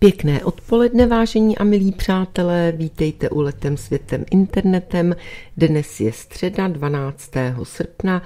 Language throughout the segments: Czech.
Pěkné odpoledne, vážení a milí přátelé, vítejte u Letem světem internetem. Dnes je středa 12. srpna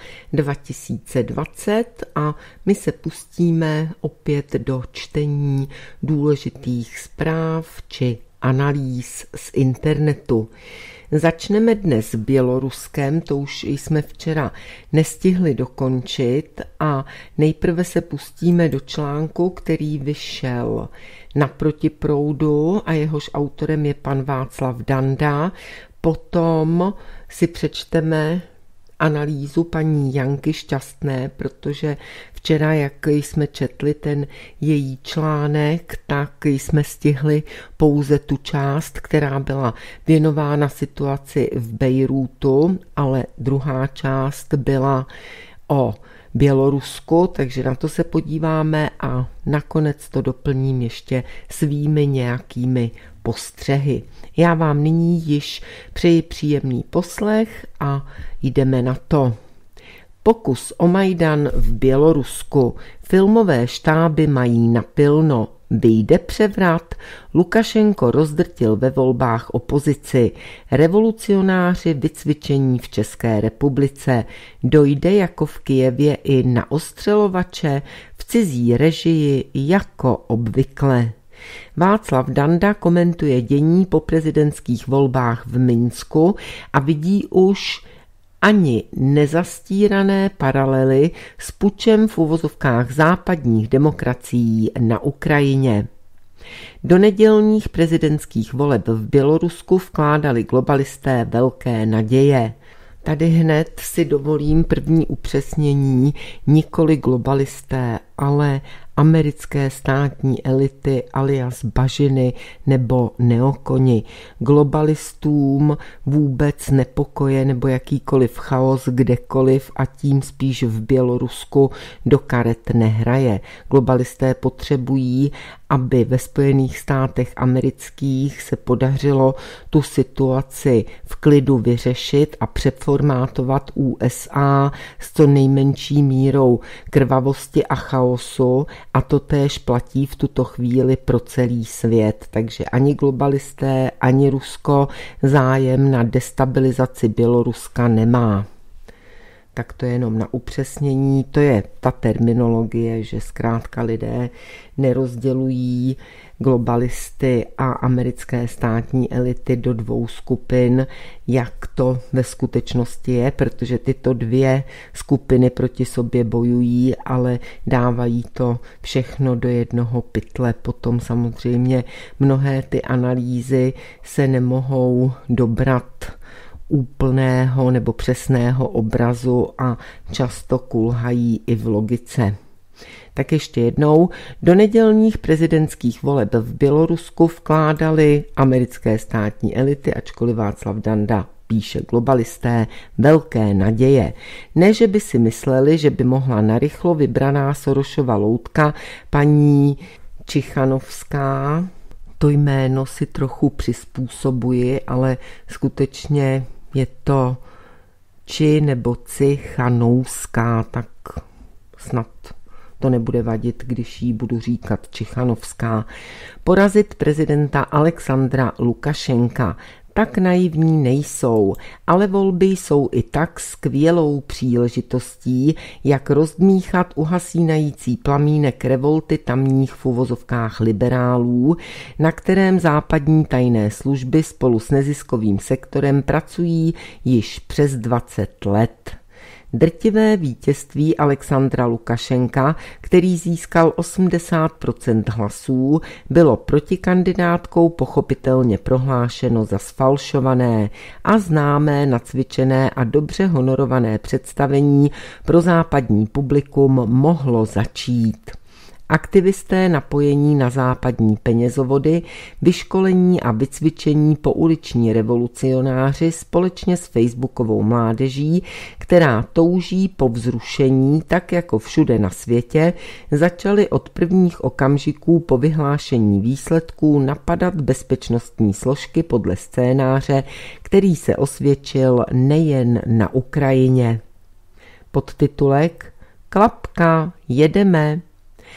2020 a my se pustíme opět do čtení důležitých zpráv či analýz z internetu. Začneme dnes Běloruskem, to už jsme včera nestihli dokončit a nejprve se pustíme do článku, který vyšel na Protiproudu a jehož autorem je pan Václav Danda. Potom si přečteme analýzu paní Janky Šťastné, protože včera, jak jsme četli ten její článek, tak jsme stihli pouze tu část, která byla věnována situaci v Bejrútu, ale druhá část byla o Bělorusku, takže na to se podíváme a nakonec to doplním ještě svými nějakými postřehy. Já vám nyní již přeji příjemný poslech a jdeme na to. Pokus o Majdan v Bělorusku. Filmové štáby mají napilno. Vyjde převrat? Lukašenko rozdrtil ve volbách opozici. Revolucionáři vycvičení v České republice. Dojde jako v Kyjevě i na ostřelovače v cizí režii jako obvykle. Václav Danda komentuje dění po prezidentských volbách v Minsku a vidí už ani nezastírané paralely s pučem v uvozovkách západních demokracií na Ukrajině. Do nedělních prezidentských voleb v Bělorusku vkládali globalisté velké naděje. Tady hned si dovolím první upřesnění, nikoli globalisté, ale americké státní elity alias bažiny nebo neokoni. Globalistům vůbec nepokoje nebo jakýkoliv chaos kdekoliv a tím spíš v Bělorusku do karet nehraje. Globalisté potřebují, aby ve Spojených státech amerických se podařilo tu situaci v klidu vyřešit a přeformátovat USA s co nejmenší mírou krvavosti a chaosu, a to též platí v tuto chvíli pro celý svět. Takže ani globalisté, ani Rusko zájem na destabilizaci Běloruska nemá. Tak to je jenom na upřesnění, to je ta terminologie, že zkrátka lidé nerozdělují globalisty a americké státní elity do dvou skupin, jak to ve skutečnosti je, protože tyto dvě skupiny proti sobě bojují, ale dávají to všechno do jednoho pytle. Potom samozřejmě mnohé ty analýzy se nemohou dobrat úplného nebo přesného obrazu a často kulhají i v logice. Tak ještě jednou, do nedělních prezidentských voleb v Bělorusku vkládali americké státní elity, ačkoliv Václav Danda píše globalisté, velké naděje. Ne, že by si mysleli, že by mohla narychlo vybraná Sorošova loutka paní Cichanovská, to jméno si trochu přizpůsobuji, ale skutečně je to Či nebo Cichanouská, tak snad to nebude vadit, když jí budu říkat Cichanovská. Porazit prezidenta Alexandra Lukašenka. Tak naivní nejsou, ale volby jsou i tak skvělou příležitostí, jak rozdmíchat uhasínající plamínek revolty tamních v uvozovkách liberálů, na kterém západní tajné služby spolu s neziskovým sektorem pracují již přes 20 let. Drtivé vítězství Alexandra Lukašenka, který získal 80% hlasů, bylo protikandidátkou pochopitelně prohlášeno za sfalšované a známé, nacvičené a dobře honorované představení pro západní publikum mohlo začít. Aktivisté napojení na západní penězovody, vyškolení a vycvičení pouliční revolucionáři společně s facebookovou mládeží, která touží po vzrušení, tak jako všude na světě, začali od prvních okamžiků po vyhlášení výsledků napadat bezpečnostní složky podle scénáře, který se osvědčil nejen na Ukrajině. Podtitulek Klapka, jedeme.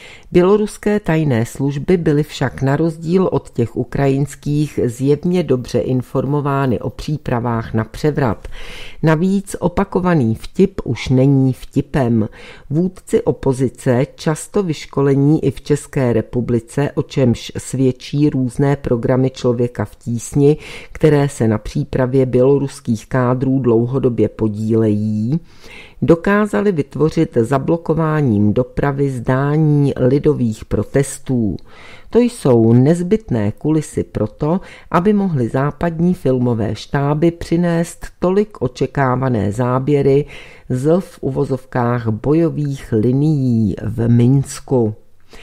Běloruské tajné služby byly však na rozdíl od těch ukrajinských zjevně dobře informovány o přípravách na převrat. Navíc opakovaný vtip už není vtipem. Vůdci opozice, často vyškolení i v České republice, o čemž svědčí různé programy Člověka v tísni, které se na přípravě běloruských kádrů dlouhodobě podílejí, dokázali vytvořit zablokováním dopravy zdání lidových protestů. To jsou nezbytné kulisy proto, aby mohly západní filmové štáby přinést tolik očekávané záběry z v uvozovkách bojových linií v Minsku.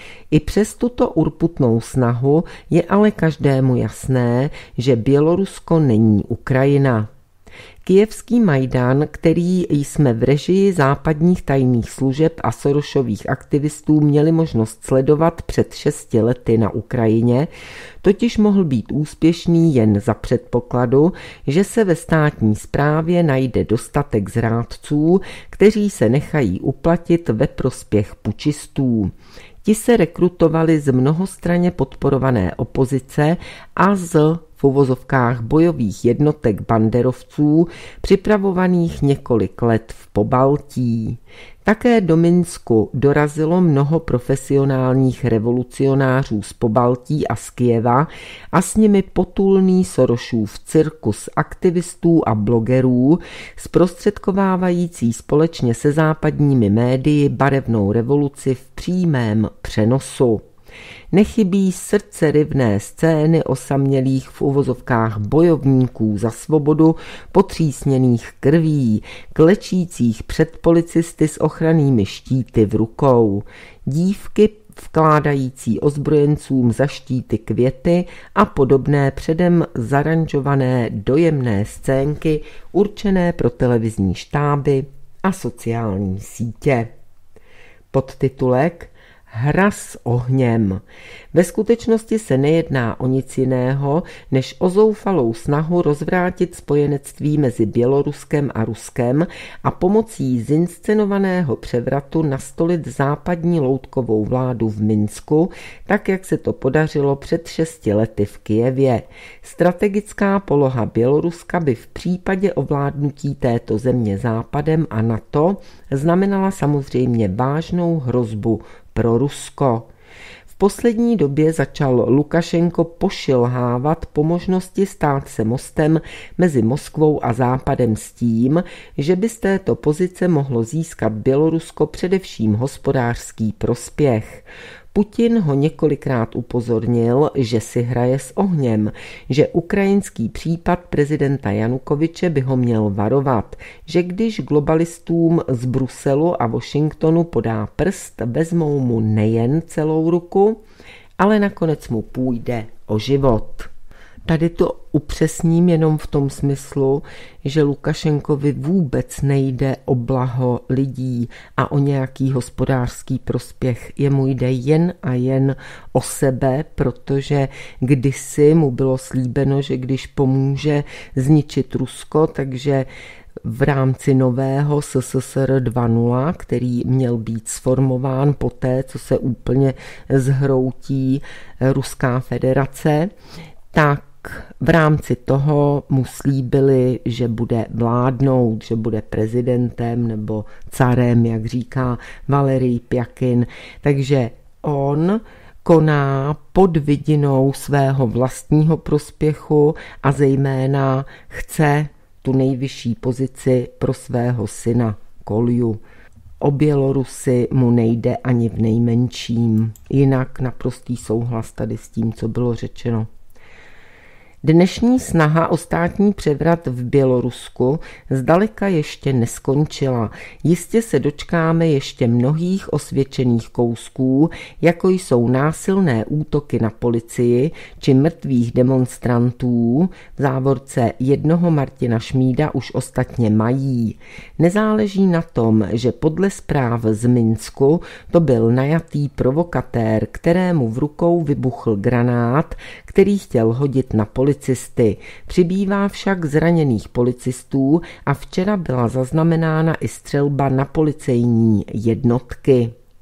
I přes tuto urputnou snahu je ale každému jasné, že Bělorusko není Ukrajina. Kyjevský Majdan, který jsme v režii západních tajných služeb a Sorosových aktivistů měli možnost sledovat před 6 lety na Ukrajině, totiž mohl být úspěšný jen za předpokladu, že se ve státní správě najde dostatek zrádců, kteří se nechají uplatit ve prospěch pučistů. Ti se rekrutovali z mnohostranně podporované opozice a z v uvozovkách bojových jednotek banderovců, připravovaných několik let v Pobaltí. Také do Minsku dorazilo mnoho profesionálních revolucionářů z Pobaltí a z Kyjeva a s nimi potulný Sorosův cirkus aktivistů a blogerů, zprostředkovávající společně se západními médii barevnou revoluci v přímém přenosu. Nechybí srdceryvné scény osamělých v uvozovkách bojovníků za svobodu, potřísněných krví, klečících před policisty s ochrannými štíty v rukou, dívky vkládající ozbrojencům za štíty květy a podobné předem zaranžované dojemné scénky určené pro televizní štáby a sociální sítě. Podtitulek Hra s ohněm. Ve skutečnosti se nejedná o nic jiného, než o zoufalou snahu rozvrátit spojenectví mezi Běloruskem a Ruskem a pomocí zinscenovaného převratu nastolit západní loutkovou vládu v Minsku, tak jak se to podařilo před 6 lety v Kyjevě. Strategická poloha Běloruska by v případě ovládnutí této země Západem a NATO znamenala samozřejmě vážnou hrozbu pro Rusko. V poslední době začal Lukašenko pošilhávat po možnosti stát se mostem mezi Moskvou a Západem s tím, že by z této pozice mohlo získat Bělorusko především hospodářský prospěch. Putin ho několikrát upozornil, že si hraje s ohněm, že ukrajinský případ prezidenta Janukovyče by ho měl varovat, že když globalistům z Bruselu a Washingtonu podá prst, vezmou mu nejen celou ruku, ale nakonec mu půjde o život. Tady to upřesním jenom v tom smyslu, že Lukašenkovi vůbec nejde o blaho lidí a o nějaký hospodářský prospěch. Jemu jde jen a jen o sebe, protože kdysi mu bylo slíbeno, že když pomůže zničit Rusko, takže v rámci nového SSSR 2.0, který měl být sformován poté, co se úplně zhroutí Ruská federace, tak v rámci toho mu slíbili, že bude vládnout, že bude prezidentem nebo carem, jak říká Valerij Pjakin. Takže on koná pod vidinou svého vlastního prospěchu a zejména chce tu nejvyšší pozici pro svého syna Kolju. O Bělorusy mu nejde ani v nejmenším. Jinak naprostý souhlas tady s tím, co bylo řečeno. Dnešní snaha o státní převrat v Bělorusku zdaleka ještě neskončila. Jistě se dočkáme ještě mnohých osvědčených kousků, jako jsou násilné útoky na policii či mrtvých demonstrantů, v závorce jednoho Martina Šmída už ostatně mají. Nezáleží na tom, že podle zpráv z Minsku to byl najatý provokatér, kterému v rukou vybuchl granát, který chtěl hodit na policisty. Přibývá však zraněných policistů a včera byla zaznamenána i střelba na policejní jednotky.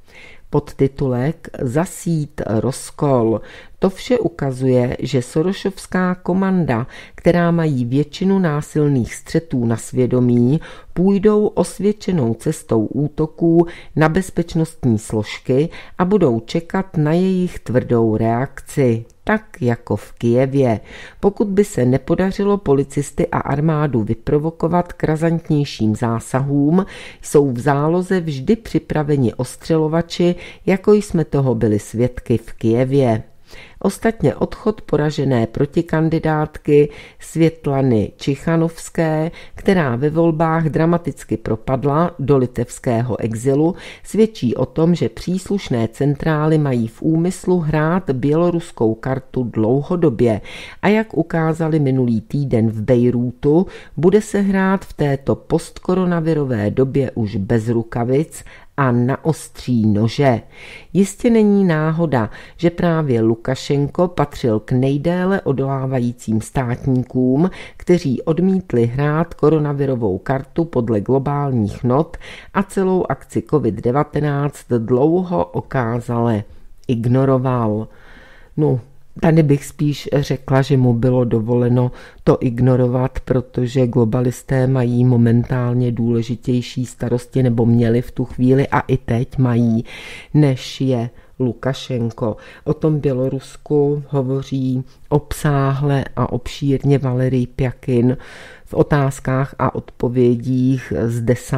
Podtitulek Zasít rozkol. To vše ukazuje, že sorošovská komanda, která mají většinu násilných střetů na svědomí, půjdou osvědčenou cestou útoků na bezpečnostní složky a budou čekat na jejich tvrdou reakci. Tak jako v Kyjevě. Pokud by se nepodařilo policisty a armádu vyprovokovat k razantnějším zásahům, jsou v záloze vždy připraveni ostřelovači, jako jsme toho byli svědky v Kyjevě. Ostatně odchod poražené protikandidátky Světlany Čichanovské, která ve volbách dramaticky propadla do litevského exilu, svědčí o tom, že příslušné centrály mají v úmyslu hrát běloruskou kartu dlouhodobě a jak ukázali minulý týden v Bejrútu, bude se hrát v této postkoronavirové době už bez rukavic a na ostří nože. Jistě není náhoda, že právě Lukašenko patřil k nejdéle odolávajícím státníkům, kteří odmítli hrát koronavirovou kartu podle globálních not a celou akci COVID-19 dlouho okázale ignoroval. Tady bych spíš řekla, že mu bylo dovoleno to ignorovat, protože globalisté mají momentálně důležitější starosti, nebo měli v tu chvíli a i teď mají, než je Lukašenko. O tom Bělorusku hovoří obsáhle a obšírně Valerij Pjakin v otázkách a odpovědích z 10.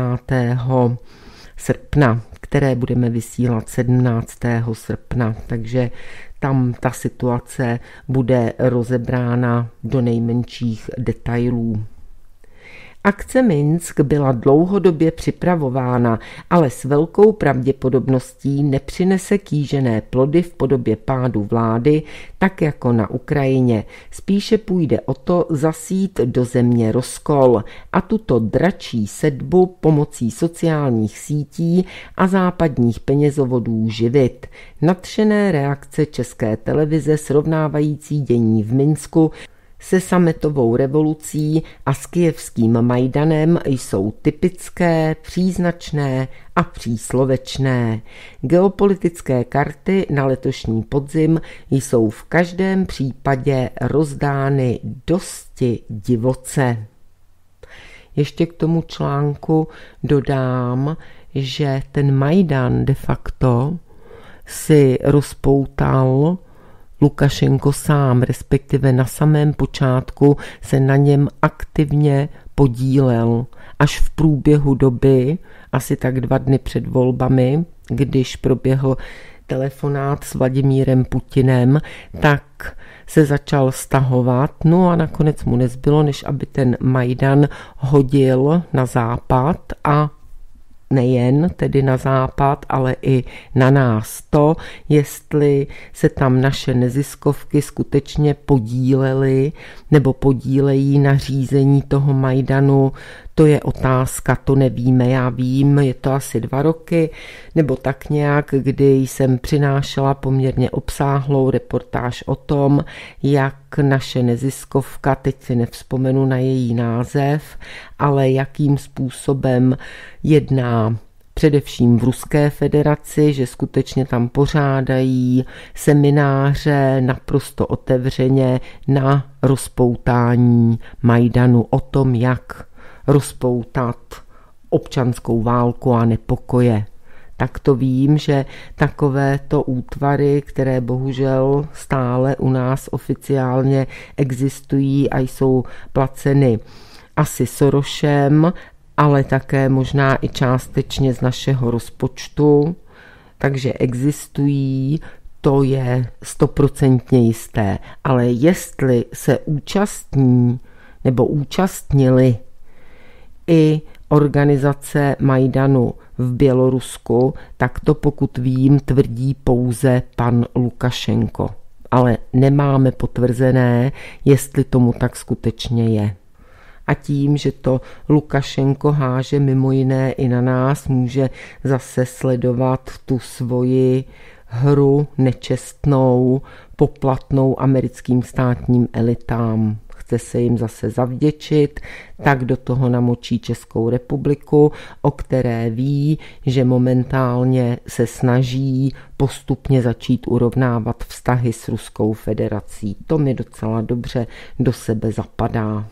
srpna, které budeme vysílat 17. srpna, takže tam ta situace bude rozebrána do nejmenších detailů. Akce Minsk byla dlouhodobě připravována, ale s velkou pravděpodobností nepřinese kýžené plody v podobě pádu vlády, tak jako na Ukrajině. Spíše půjde o to zasít do země rozkol a tuto dračí sedbu pomocí sociálních sítí a západních penězovodů živit. Nadšené reakce České televize srovnávající dění v Minsku se sametovou revolucí a s kyjevským Majdanem jsou typické, příznačné a příslovečné. Geopolitické karty na letošní podzim jsou v každém případě rozdány dosti divoce. Ještě k tomu článku dodám, že ten Majdan de facto si rozpoutal Lukašenko sám, respektive na samém počátku se na něm aktivně podílel. Až v průběhu doby, asi tak 2 dny před volbami, když proběhl telefonát s Vladimírem Putinem, tak se začal stahovat, a nakonec mu nezbylo, než aby ten Majdan hodil na západ a nejen tedy na západ, ale i na nás. To, jestli se tam naše neziskovky skutečně podílely nebo podílejí na řízení toho Majdanu, to je otázka, to nevíme. Já vím, je to asi 2 roky, nebo tak nějak, kdy jsem přinášela poměrně obsáhlou reportáž o tom, jak naše neziskovka, teď si nevzpomenu na její název, ale jakým způsobem jedná především v Ruské federaci, že skutečně tam pořádají semináře naprosto otevřeně na rozpoutání Majdanu, o tom, jak rozpoutat občanskou válku a nepokoje. Tak to vím, že takovéto útvary, které bohužel stále u nás oficiálně existují a jsou placeny asi Sorosem, ale také možná i částečně z našeho rozpočtu, takže existují, to je 100% jisté. Ale jestli se účastní nebo účastnili i organizace Majdanu v Bělorusku, tak to, pokud vím, tvrdí pouze pan Lukašenko. Ale nemáme potvrzené, jestli tomu tak skutečně je. A tím, že to Lukašenko háže mimo jiné i na nás, může zase sledovat tu svoji hru nečestnou, poplatnou americkým státním elitám. chce se jim zase zavděčit, tak do toho namočí Českou republiku, o které ví, že momentálně se snaží postupně začít urovnávat vztahy s Ruskou federací. To mi docela dobře do sebe zapadá.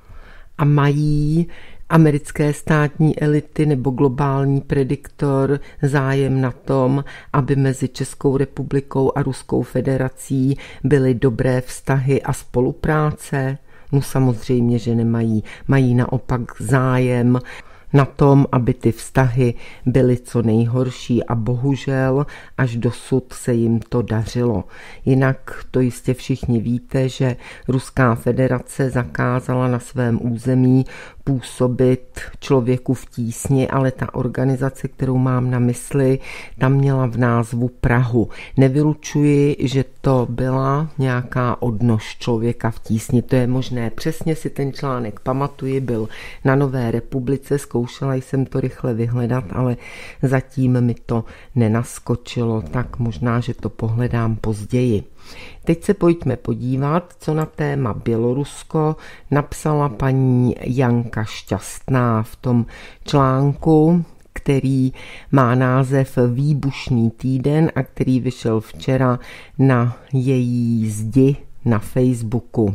A mají americké státní elity nebo globální prediktor zájem na tom, aby mezi Českou republikou a Ruskou federací byly dobré vztahy a spolupráce? No samozřejmě, že nemají. Mají naopak zájem na tom, aby ty vztahy byly co nejhorší a bohužel až dosud se jim to dařilo. Jinak to jistě všichni víte, že Ruská federace zakázala na svém území působit Člověku v tísni, ale ta organizace, kterou mám na mysli, tam měla v názvu Prahu. Nevylučuji, že to byla nějaká odnož Člověka v tísni, to je možné. Přesně si ten článek pamatuji, byl na Nové republice, zkoušela jsem to rychle vyhledat, ale zatím mi to nenaskočilo, tak možná, že to pohledám později. Teď se pojďme podívat, co na téma Bělorusko napsala paní Janka Šťastná v tom článku, který má název Výbušný týden a který vyšel včera na její zdi na Facebooku.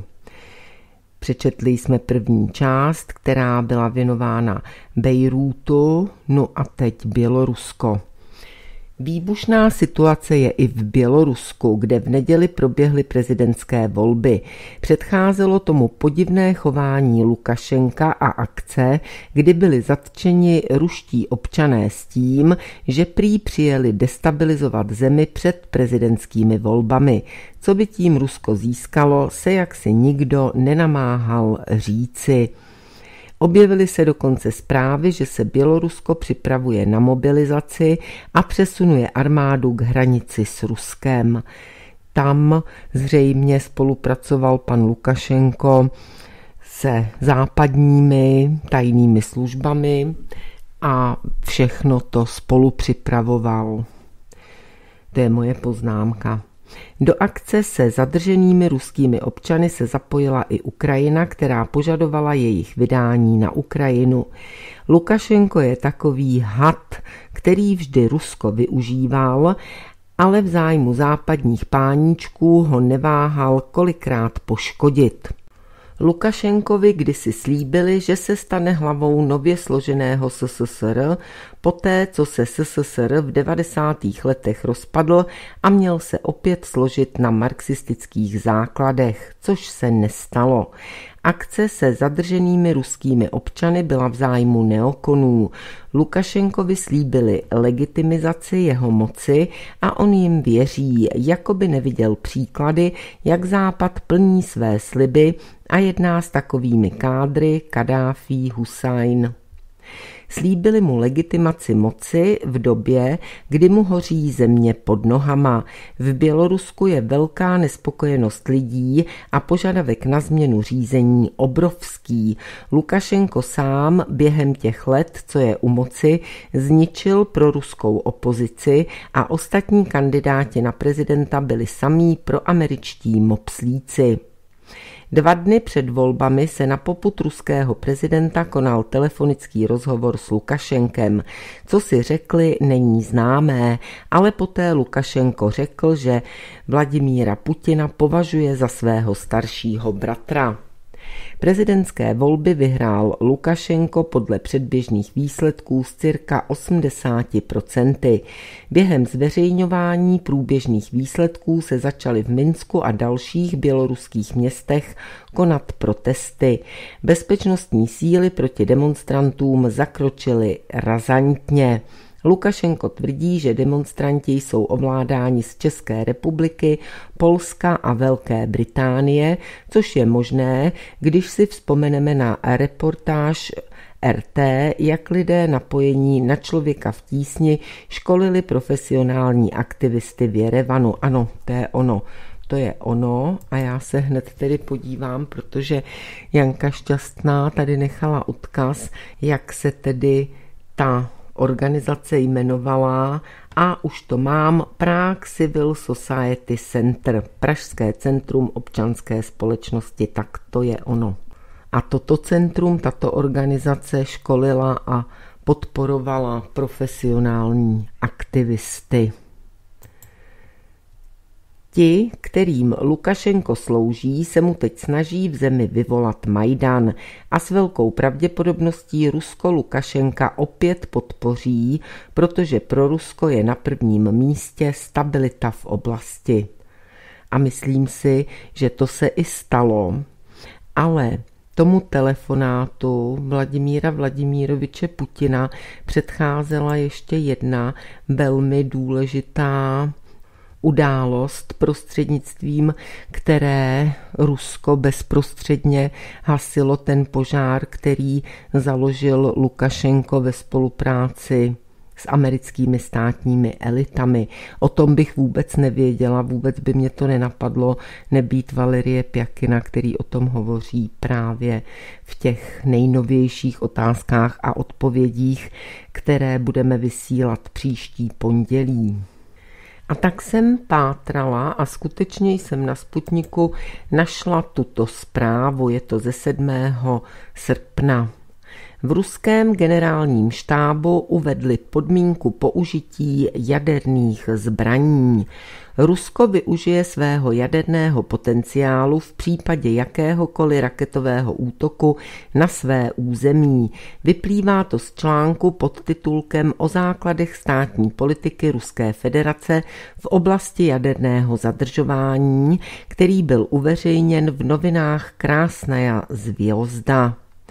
Přečetli jsme první část, která byla věnována Bejrútu, no a teď Bělorusko. Výbušná situace je i v Bělorusku, kde v neděli proběhly prezidentské volby. Předcházelo tomu podivné chování Lukašenka a akce, kdy byli zatčeni ruští občané s tím, že prý přijeli destabilizovat zemi před prezidentskými volbami. Co by tím Rusko získalo, se jaksi nikdo nenamáhal říci. Objevily se dokonce zprávy, že se Bělorusko připravuje na mobilizaci a přesunuje armádu k hranici s Ruskem. Tam zřejmě spolupracoval pan Lukašenko se západními tajnými službami a všechno to spolu připravoval. To je moje poznámka. Do akce se zadrženými ruskými občany se zapojila i Ukrajina, která požadovala jejich vydání na Ukrajinu. Lukašenko je takový had, který vždy Rusko využíval, ale v zájmu západních páníčků ho neváhal kolikrát poškodit. Lukašenkovi kdysi slíbili, že se stane hlavou nově složeného SSSR, poté co se SSSR v 90. letech rozpadl a měl se opět složit na marxistických základech, což se nestalo. Akce se zadrženými ruskými občany byla v zájmu neokonů. Lukašenkovi slíbili legitimizaci jeho moci a on jim věří, jako by neviděl příklady, jak Západ plní své sliby a jedná s takovými kádry Kaddáfí, Husajn. Slíbili mu legitimaci moci v době, kdy mu hoří země pod nohama. V Bělorusku je velká nespokojenost lidí a požadavek na změnu řízení obrovský. Lukašenko sám během těch let, co je u moci, zničil proruskou opozici a ostatní kandidáti na prezidenta byli samí proameričtí mopslíci. 2 dny před volbami se na popud ruského prezidenta konal telefonický rozhovor s Lukašenkem. Co si řekli, není známé, ale poté Lukašenko řekl, že Vladimíra Putina považuje za svého staršího bratra. Prezidentské volby vyhrál Lukašenko podle předběžných výsledků z cirka 80%. Během zveřejňování průběžných výsledků se začaly v Minsku a dalších běloruských městech konat protesty. Bezpečnostní síly proti demonstrantům zakročily razantně. Lukašenko tvrdí, že demonstranti jsou ovládáni z České republiky, Polska a Velké Británie, což je možné, když si vzpomeneme na reportáž RT, jak lidé napojení na Člověka v tísni školili profesionální aktivisty v Jerevanu. Ano, to je ono. To je ono a já se hned tedy podívám, protože Janka Šťastná tady nechala odkaz, jak se tedy ta organizace jmenovala, a už to mám, Prague Civil Society Center, Pražské centrum občanské společnosti, tak to je ono. A toto centrum, tato organizace školila a podporovala profesionální aktivisty. Ti, kterým Lukašenko slouží, se mu teď snaží v zemi vyvolat Majdan a s velkou pravděpodobností Rusko Lukašenka opět podpoří, protože pro Rusko je na prvním místě stabilita v oblasti. A myslím si, že to se i stalo, ale tomu telefonátu Vladimíra Vladimiroviče Putina předcházela ještě jedna velmi důležitá událost, prostřednictvím které Rusko bezprostředně hasilo ten požár, který založil Lukašenko ve spolupráci s americkými státními elitami. O tom bych vůbec nevěděla, vůbec by mě to nenapadlo nebýt Valerie Pjakina, který o tom hovoří právě v těch nejnovějších otázkách a odpovědích, které budeme vysílat příští pondělí. A tak jsem pátrala a skutečně jsem na Sputniku našla tuto zprávu, je to ze 7. srpna. V ruském generálním štábu uvedli podmínku použití jaderných zbraní. Rusko využije svého jaderného potenciálu v případě jakéhokoliv raketového útoku na své území. Vyplývá to z článku pod titulkem O základech státní politiky Ruské federace v oblasti jaderného zadržování, který byl uveřejněn v novinách Krásnaja zvězda.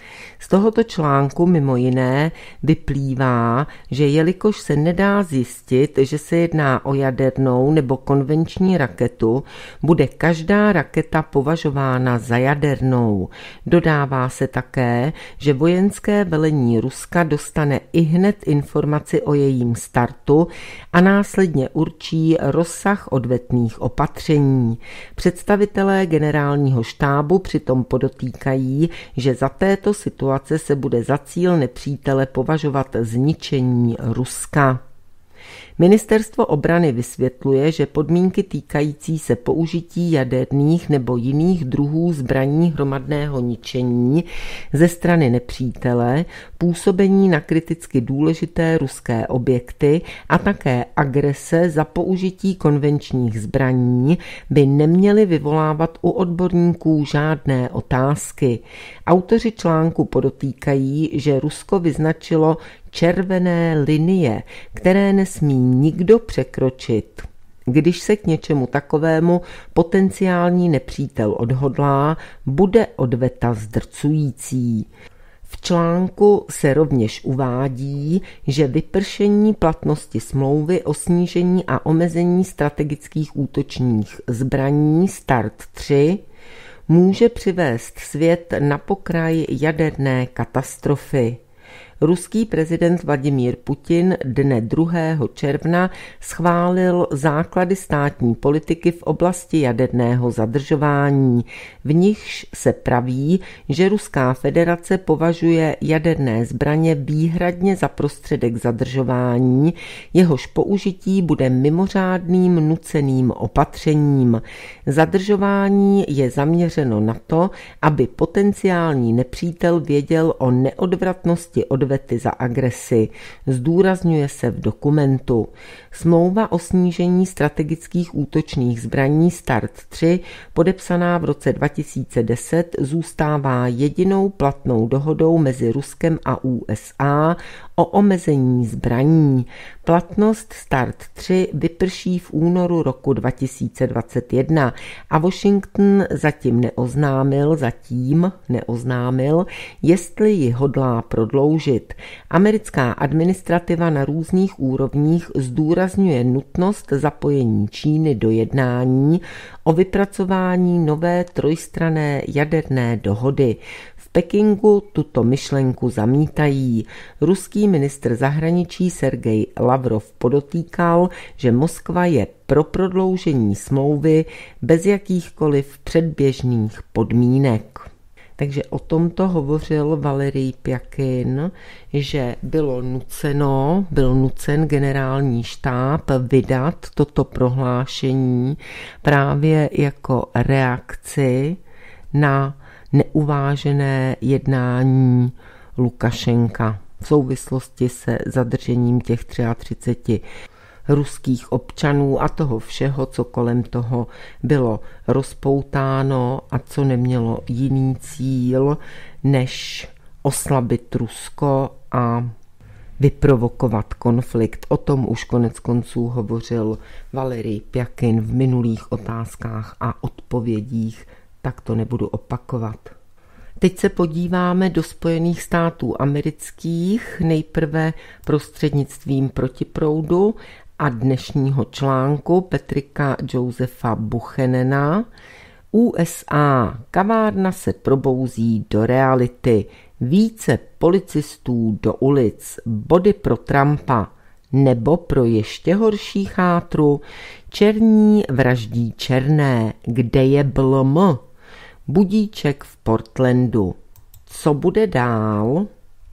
Z tohoto článku mimo jiné vyplývá, že jelikož se nedá zjistit, že se jedná o jadernou nebo konvenční raketu, bude každá raketa považována za jadernou. Dodává se také, že vojenské velení Ruska dostane ihned informaci o jejím startu a následně určí rozsah odvetných opatření. Představitelé generálního štábu přitom podotýkají, že za této situace se bude za cíl nepřítele považovat zničení Ruska. Ministerstvo obrany vysvětluje, že podmínky týkající se použití jaderných nebo jiných druhů zbraní hromadného ničení ze strany nepřítele, působení na kriticky důležité ruské objekty a také agrese za použití konvenčních zbraní by neměly vyvolávat u odborníků žádné otázky. Autoři článku podotýkají, že Rusko vyznačilo červené linie, které nesmí nikdo překročit. Když se k něčemu takovému potenciální nepřítel odhodlá, bude odveta zdrcující. V článku se rovněž uvádí, že vypršení platnosti smlouvy o snížení a omezení strategických útočních zbraní START 3 může přivést svět na pokraj jaderné katastrofy. Ruský prezident Vladimír Putin dne 2. června schválil základy státní politiky v oblasti jaderného zadržování. V nichž se praví, že Ruská federace považuje jaderné zbraně výhradně za prostředek zadržování, jehož použití bude mimořádným nuceným opatřením. Zadržování je zaměřeno na to, aby potenciální nepřítel věděl o neodvratnosti odvety za agresi, zdůrazňuje se v dokumentu. Smlouva o snížení strategických útočných zbraní START 3, podepsaná v roce 2010, zůstává jedinou platnou dohodou mezi Ruskem a USA o omezení zbraní. Platnost START 3 vyprší v únoru roku 2021 a Washington zatím neoznámil, jestli ji hodlá prodloužit. Americká administrativa na různých úrovních zdůrazňuje nutnost zapojení Číny do jednání o vypracování nové trojstranné jaderné dohody. V Pekingu tuto myšlenku zamítají. Ruský ministr zahraničí Sergej Lavrov podotýkal, že Moskva je pro prodloužení smlouvy bez jakýchkoliv předběžných podmínek. Takže o tomto hovořil Valerij Pjakin, že byl nucen generální štáb vydat toto prohlášení právě jako reakci na neuvážené jednání Lukašenka v souvislosti se zadržením těch 33 ruských občanů a toho všeho, co kolem toho bylo rozpoutáno a co nemělo jiný cíl, než oslabit Rusko a vyprovokovat konflikt. O tom už konec konců hovořil Valerij Pjakin v minulých otázkách a odpovědích, tak to nebudu opakovat. Teď se podíváme do Spojených států amerických, nejprve prostřednictvím protiproudu a dnešního článku Patricka Josepha Buchanana. USA. Kavárna se probouzí do reality. Více policistů do ulic. Body pro Trumpa. Nebo pro ještě horší chátru. Černí vraždí černé. Kde je BLM? Budíček v Portlandu. Co bude dál?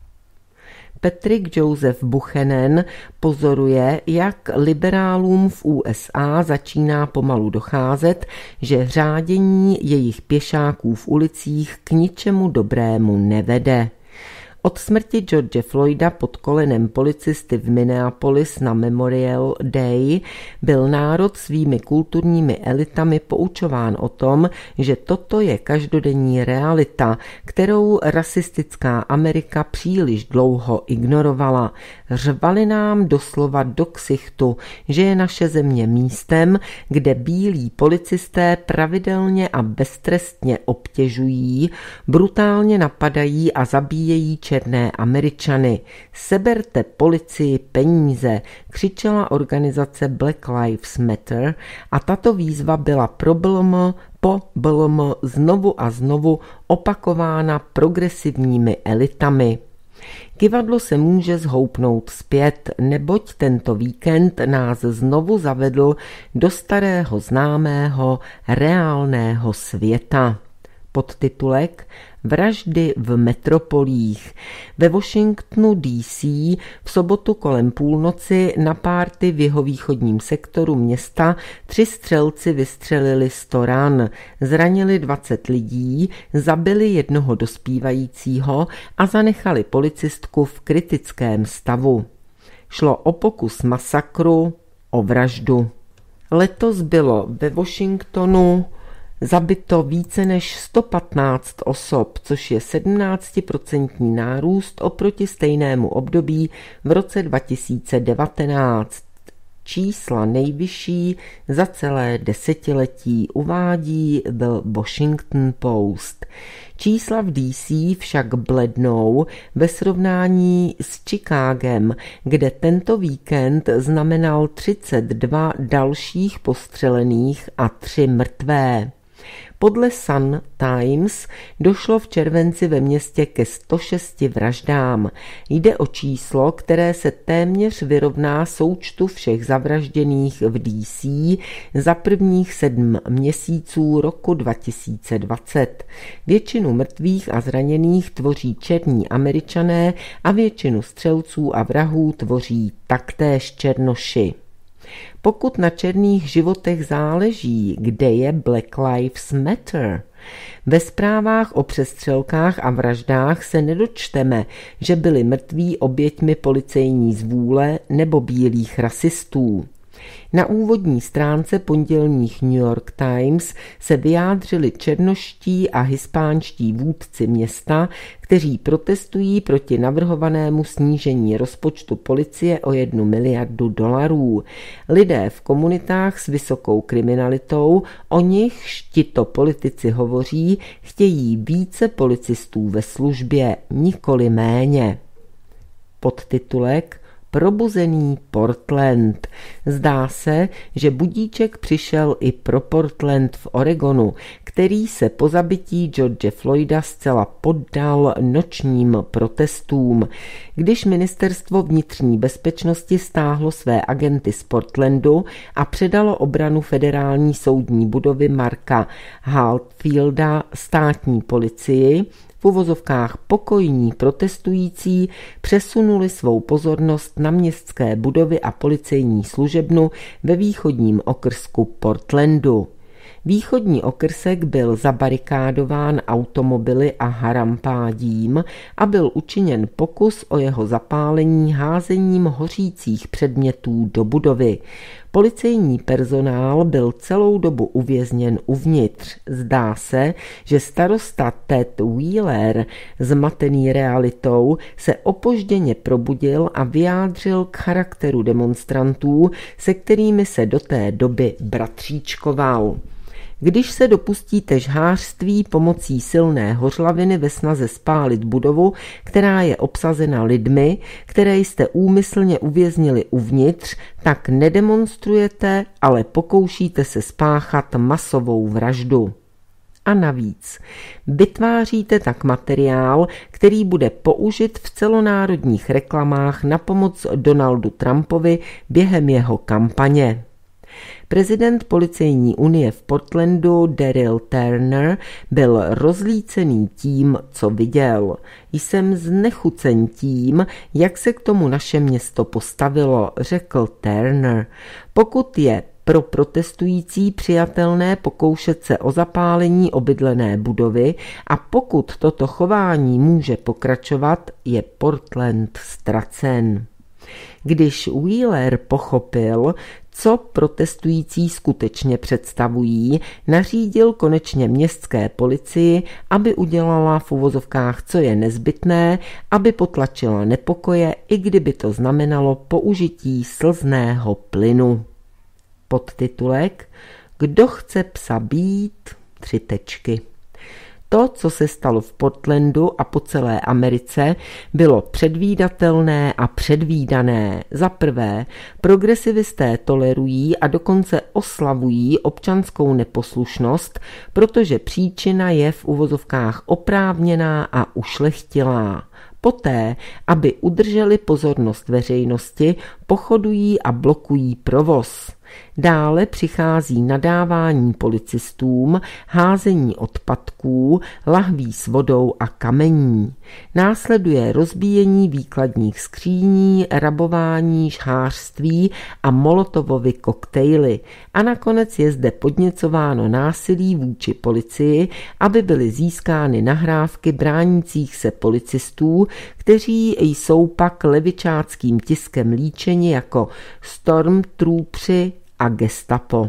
Patrick Joseph Buchanan pozoruje, jak liberálům v USA začíná pomalu docházet, že řádění jejich pěšáků v ulicích k ničemu dobrému nevede. Od smrti George Floyda pod kolenem policisty v Minneapolis na Memorial Day byl národ svými kulturními elitami poučován o tom, že toto je každodenní realita, kterou rasistická Amerika příliš dlouho ignorovala. Řvali nám doslova do ksichtu, že je naše země místem, kde bílí policisté pravidelně a beztrestně obtěžují, brutálně napadají a zabíjejí černé Američany. Seberte policii peníze, křičela organizace Black Lives Matter a tato výzva byla pro BLM po BLM znovu a znovu opakována progresivními elitami. Kyvadlo se může zhoupnout zpět, neboť tento víkend nás znovu zavedl do starého známého reálného světa. Podtitulek Vraždy v metropolích. Ve Washingtonu DC v sobotu kolem půlnoci na párty v jihovýchodním sektoru města 3 střelci vystřelili 100 ran, zranili 20 lidí, zabili jednoho dospívajícího a zanechali policistku v kritickém stavu. Šlo o pokus masakru, o vraždu. Letos bylo ve Washingtonu zabito více než 115 osob, což je 17% nárůst oproti stejnému období v roce 2019. Čísla nejvyšší za celé desetiletí, uvádí The Washington Post. Čísla v DC však blednou ve srovnání s Chicagem, kde tento víkend znamenal 32 dalších postřelených a 3 mrtvé. Podle Sun Times došlo v červenci ve městě ke 106 vraždám. Jde o číslo, které se téměř vyrovná součtu všech zavražděných v DC za prvních 7 měsíců roku 2020. Většinu mrtvých a zraněných tvoří černí Američané a většinu střelců a vrahů tvoří taktéž černoši. Pokud na černých životech záleží, kde je Black Lives Matter? Ve zprávách o přestřelkách a vraždách se nedočteme, že byli mrtví oběťmi policejní zvůle nebo bílých rasistů. Na úvodní stránce pondělních New York Times se vyjádřili černoští a hispánští vůdci města, kteří protestují proti navrhovanému snížení rozpočtu policie o $1 miliardu. Lidé v komunitách s vysokou kriminalitou, o nichž tito politici hovoří, chtějí více policistů ve službě, nikoli méně. Podtitulek probuzený Portland. Zdá se, že budíček přišel i pro Portland v Oregonu, který se po zabití George Floyda zcela poddal nočním protestům. Když ministerstvo vnitřní bezpečnosti stáhlo své agenty z Portlandu a předalo obranu federální soudní budovy Marka Hatfielda státní policii, v uvozovkách pokojní protestující přesunuli svou pozornost na městské budovy a policejní služebnu ve východním okrsku Portlandu. Východní okrsek byl zabarikádován automobily a harampádím a byl učiněn pokus o jeho zapálení házením hořících předmětů do budovy. Policejní personál byl celou dobu uvězněn uvnitř. Zdá se, že starosta Ted Wheeler, zmatený realitou, se opožděně probudil a vyjádřil k charakteru demonstrantů, se kterými se do té doby bratříčkoval. Když se dopustíte žhářství pomocí silné hořlaviny ve snaze spálit budovu, která je obsazena lidmi, které jste úmyslně uvěznili uvnitř, tak nedemonstrujete, ale pokoušíte se spáchat masovou vraždu. A navíc vytváříte tak materiál, který bude použit v celonárodních reklamách na pomoc Donaldu Trumpovi během jeho kampaně. Prezident Policejní unie v Portlandu Daryl Turner byl rozlícený tím, co viděl. Jsem znechucen tím, jak se k tomu naše město postavilo, řekl Turner. Pokud je pro protestující přijatelné pokoušet se o zapálení obydlené budovy a pokud toto chování může pokračovat, je Portland ztracen. Když Wheeler pochopil, co protestující skutečně představují, nařídil konečně městské policii, aby udělala v uvozovkách, co je nezbytné, aby potlačila nepokoje, i kdyby to znamenalo použití slzného plynu. Podtitulek: Kdo chce psa být? 3 tečky. To, co se stalo v Portlandu a po celé Americe, bylo předvídatelné a předvídané. Za prvé, progresivisté tolerují a dokonce oslavují občanskou neposlušnost, protože příčina je v uvozovkách oprávněná a ušlechtilá. Poté, aby udrželi pozornost veřejnosti, pochodují a blokují provoz. Dále přichází nadávání policistům, házení odpadků, lahví s vodou a kamení. Následuje rozbíjení výkladních skříní, rabování, žhářství a molotovovy koktejly. A nakonec je zde podněcováno násilí vůči policii, aby byly získány nahrávky bránících se policistů, kteří jsou pak levičáckým tiskem líčeni jako stormtroopři a gestapo.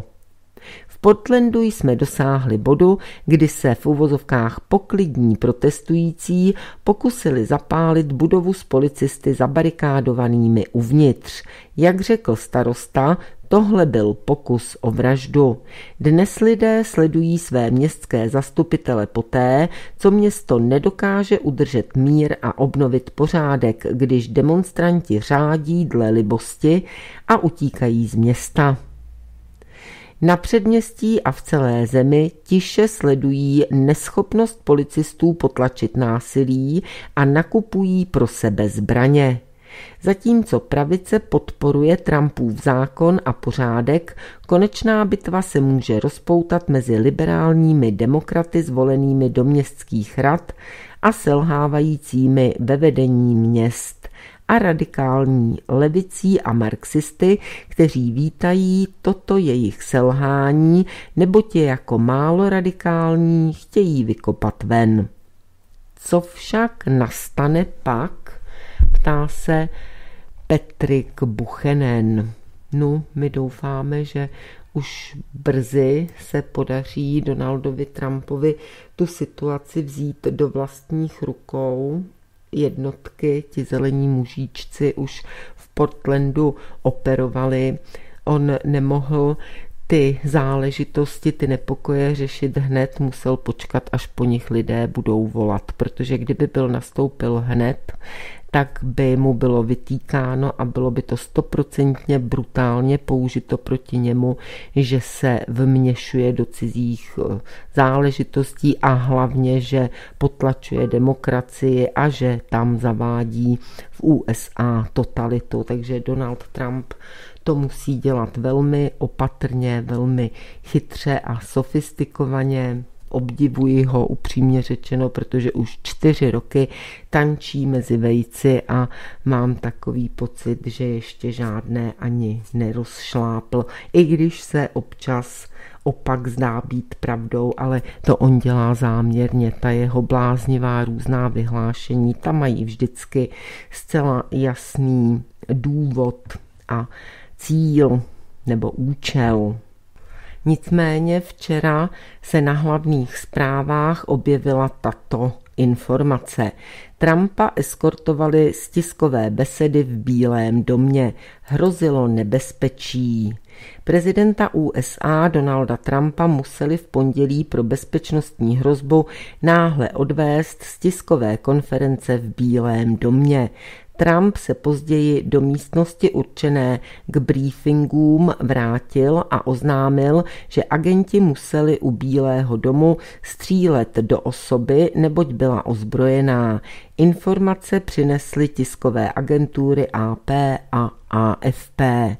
V Portlandu jsme dosáhli bodu, kdy se v uvozovkách poklidní protestující pokusili zapálit budovu s policisty zabarikádovanými uvnitř. Jak řekl starosta, tohle byl pokus o vraždu. Dnes lidé sledují své městské zastupitele poté, co město nedokáže udržet mír a obnovit pořádek, když demonstranti řádí dle libosti a utíkají z města. Na předměstí a v celé zemi tiše sledují neschopnost policistů potlačit násilí a nakupují pro sebe zbraně. Zatímco pravice podporuje Trumpův zákon a pořádek, konečná bitva se může rozpoutat mezi liberálními demokraty zvolenými do městských rad a selhávajícími ve vedení měst a radikální levicí a marxisty, kteří vítají toto jejich selhání, neboť je jako málo radikální chtějí vykopat ven. Co však nastane pak, ptá se Patrick Buchanan. No, my doufáme, že už brzy se podaří Donaldovi Trumpovi tu situaci vzít do vlastních rukou. Jednotky, ti zelení mužíčci už v Portlandu operovali. On nemohl ty záležitosti, ty nepokoje řešit hned, musel počkat, až po nich lidé budou volat, protože kdyby nastoupil hned, tak by mu bylo vytýkáno a bylo by to 100% brutálně použito proti němu, že se vměšuje do cizích záležitostí a hlavně, že potlačuje demokracii a že tam zavádí v USA totalitu. Takže Donald Trump to musí dělat velmi opatrně, velmi chytře a sofistikovaně. Obdivuji ho upřímně řečeno, protože už 4 roky tančí mezi vejci a mám takový pocit, že ještě žádné ani nerozšlápl, i když se občas opak zdá být pravdou, ale to on dělá záměrně. Ta jeho bláznivá různá vyhlášení, ta mají vždycky zcela jasný důvod a cíl nebo účel. Nicméně včera se na hlavních zprávách objevila tato informace. Trumpa eskortovali z tiskové besedy v Bílém domě. Hrozilo nebezpečí. Prezidenta USA Donalda Trumpa museli v pondělí pro bezpečnostní hrozbu náhle odvést z tiskové konference v Bílém domě. Trump se později do místnosti určené k briefingům vrátil a oznámil, že agenti museli u Bílého domu střílet do osoby, neboť byla ozbrojená. Informace přinesly tiskové agentury AP a AFP.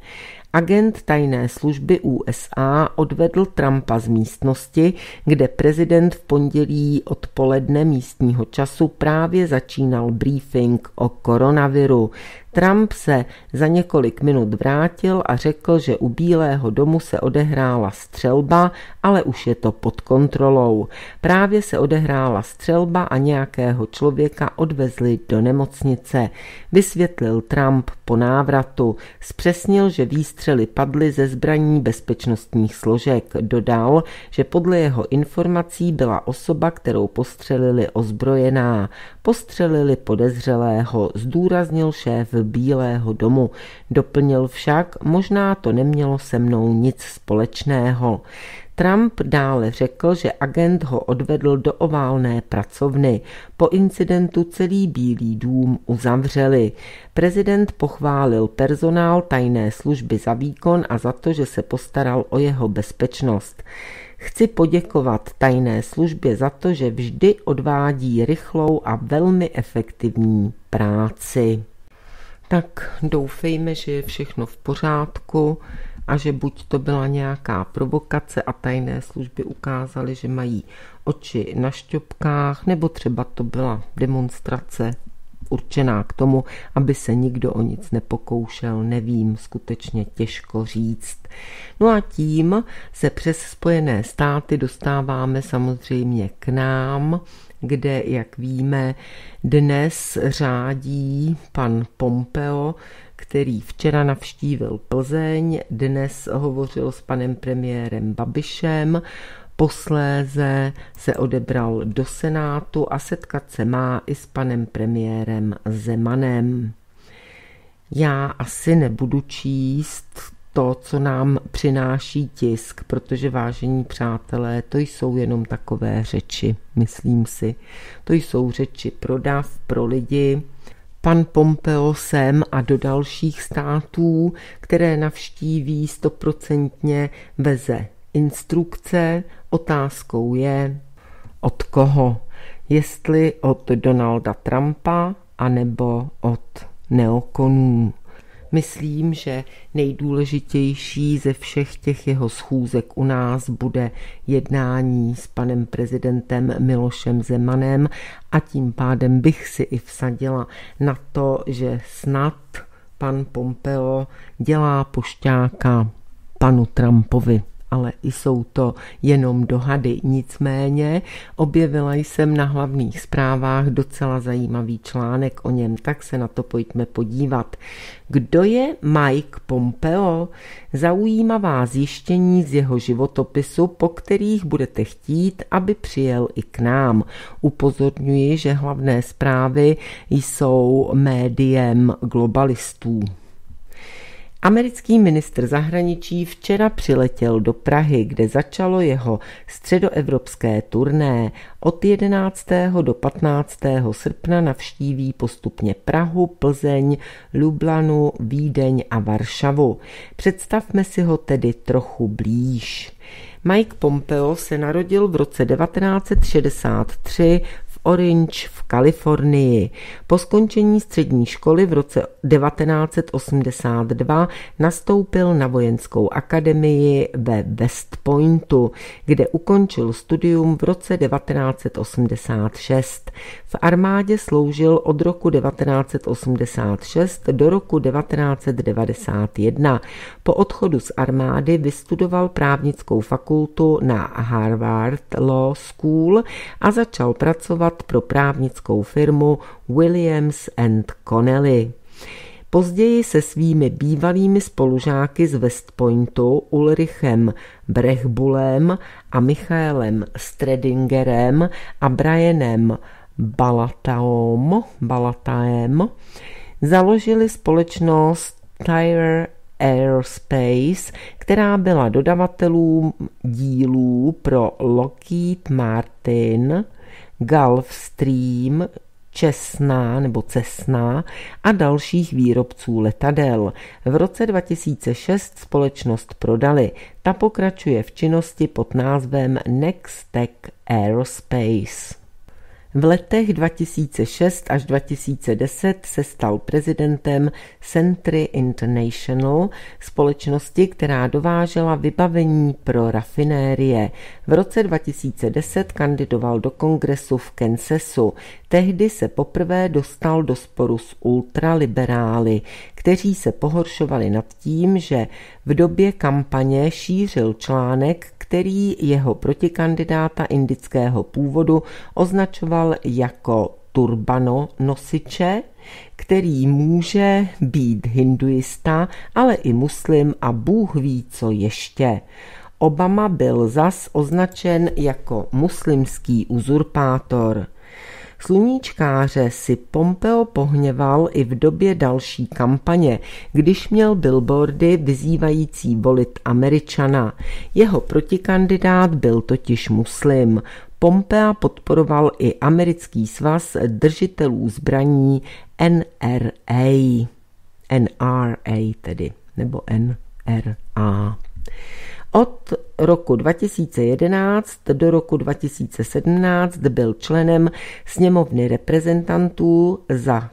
Agent tajné služby USA odvedl Trumpa z místnosti, kde prezident v pondělí odpoledne místního času právě začínal briefing o koronaviru. Trump se za několik minut vrátil a řekl, že u Bílého domu se odehrála střelba, ale už je to pod kontrolou. Právě se odehrála střelba a nějakého člověka odvezli do nemocnice. Vysvětlil Trump po návratu. Zpřesnil, že výstřely padly ze zbraní bezpečnostních složek. Dodal, že podle jeho informací byla osoba, kterou postřelili, ozbrojená. Postřelili podezřelého, zdůraznil šéf Bílého domu. Doplnil však, možná to nemělo se mnou nic společného. Trump dále řekl, že agent ho odvedl do oválné pracovny. Po incidentu celý Bílý dům uzavřeli. Prezident pochválil personál tajné služby za výkon a za to, že se postaral o jeho bezpečnost. Chci poděkovat tajné službě za to, že vždy odvádí rychlou a velmi efektivní práci. Tak doufejme, že je všechno v pořádku a že buď to byla nějaká provokace a tajné služby ukázaly, že mají oči na šťopkách, nebo třeba to byla demonstrace určená k tomu, aby se nikdo o nic nepokoušel, nevím, skutečně těžko říct. No a tím se přes Spojené státy dostáváme samozřejmě k nám, kde, jak víme, dnes řádí pan Pompeo, který včera navštívil Plzeň, dnes hovořil s panem premiérem Babišem, posléze se odebral do Senátu a setkat se má i s panem premiérem Zemanem. Já asi nebudu číst to, co nám přináší tisk, protože, vážení přátelé, to jsou jenom takové řeči, myslím si. To jsou řeči pro dav, pro lidi. Pan Pompeo sem a do dalších států, které navštíví 100% veze instrukce. Otázkou je, od koho? Jestli od Donalda Trumpa, anebo od neokonů. Myslím, že nejdůležitější ze všech těch jeho schůzek u nás bude jednání s panem prezidentem Milošem Zemanem a tím pádem bych si i vsadila na to, že snad pan Pompeo dělá pošťáka panu Trumpovi. Ale jsou to jenom dohady. Nicméně objevila jsem na hlavních zprávách docela zajímavý článek o něm, tak se na to pojďme podívat. Kdo je Mike Pompeo? Zaujímavá zjištění z jeho životopisu, po kterých budete chtít, aby přijel i k nám. Upozorňuji, že hlavné zprávy jsou médiem globalistů. Americký ministr zahraničí včera přiletěl do Prahy, kde začalo jeho středoevropské turné. Od 11. do 15. srpna navštíví postupně Prahu, Plzeň, Lublanu, Vídeň a Varšavu. Představme si ho tedy trochu blíž. Mike Pompeo se narodil v roce 1963 v Orange v Kalifornii. Po skončení střední školy v roce 1982 nastoupil na vojenskou akademii ve West Pointu, kde ukončil studium v roce 1986. V armádě sloužil od roku 1986 do roku 1991. Po odchodu z armády vystudoval právnickou fakultu na Harvard Law School a začal pracovat pro právnickou firmu Williams & Connelly. Později se svými bývalými spolužáky z West Pointu Ulrichem Brechbulem a Michaelem Stredingerem a Brianem Balataem založili společnost Tyre Aerospace, která byla dodavatelům dílů pro Lockheed Martin, Gulfstream, Cessna a dalších výrobců letadel. V roce 2006 společnost prodali. Ta pokračuje v činnosti pod názvem Nextech Aerospace. V letech 2006 až 2010 se stal prezidentem Century International, společnosti, která dovážela vybavení pro rafinérie. V roce 2010 kandidoval do kongresu v Kansasu. Tehdy se poprvé dostal do sporu s ultraliberály, kteří se pohoršovali nad tím, že v době kampaně šířil článek, který jeho protikandidáta indického původu označoval jako turbanonosiče, který může být hinduista, ale i muslim a Bůh ví, co ještě. Obama byl zas označen jako muslimský uzurpátor. Sluníčkáře si Pompeo pohněval i v době další kampaně, když měl billboardy vyzývající volit Američana. Jeho protikandidát byl totiž muslim. Pompea podporoval i americký svaz držitelů zbraní NRA tedy, nebo NRA. Od roku 2011 do roku 2017 byl členem sněmovny reprezentantů za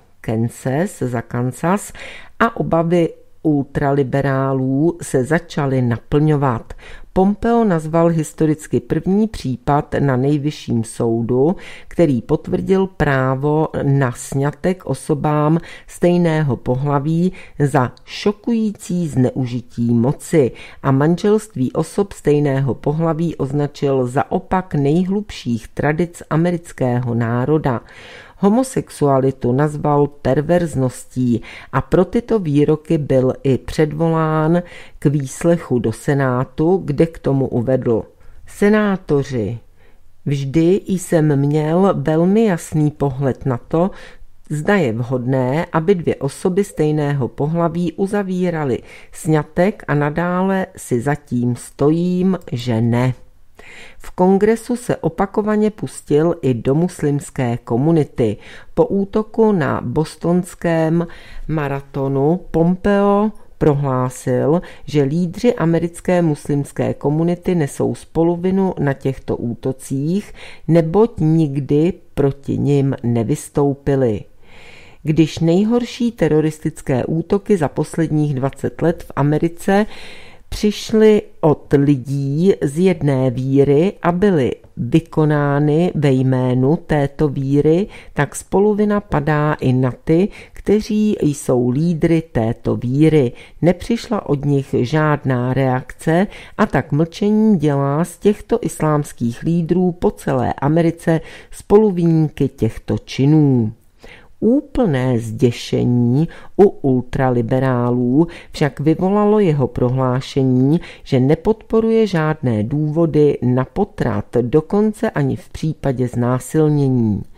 Kansas a obavy ultraliberálů se začaly naplňovat. Pompeo nazval historicky první případ na nejvyšším soudu, který potvrdil právo na sňatek osobám stejného pohlaví za šokující zneužití moci a manželství osob stejného pohlaví označil za opak nejhlubších tradic amerického národa. Homosexualitu nazval perverzností a pro tyto výroky byl i předvolán k výslechu do Senátu, kde k tomu uvedl: Senátoři, vždy jsem měl velmi jasný pohled na to, zda je vhodné, aby dvě osoby stejného pohlaví uzavíraly sňatek a nadále si zatím stojím, že ne. V kongresu se opakovaně pustil i do muslimské komunity. Po útoku na bostonském maratonu Pompeo prohlásil, že lídři americké muslimské komunity nesou spoluvinu na těchto útocích, neboť nikdy proti nim nevystoupili. Když nejhorší teroristické útoky za posledních 20 let v Americe přišly od lidí z jedné víry a byly vykonány ve jménu této víry, tak spoluvina padá i na ty, kteří jsou lídry této víry. Nepřišla od nich žádná reakce a tak mlčení dělá z těchto islámských lídrů po celé Americe spoluviníky těchto činů. Úplné zděšení u ultraliberálů však vyvolalo jeho prohlášení, že nepodporuje žádné důvody na potrat, dokonce ani v případě znásilnění.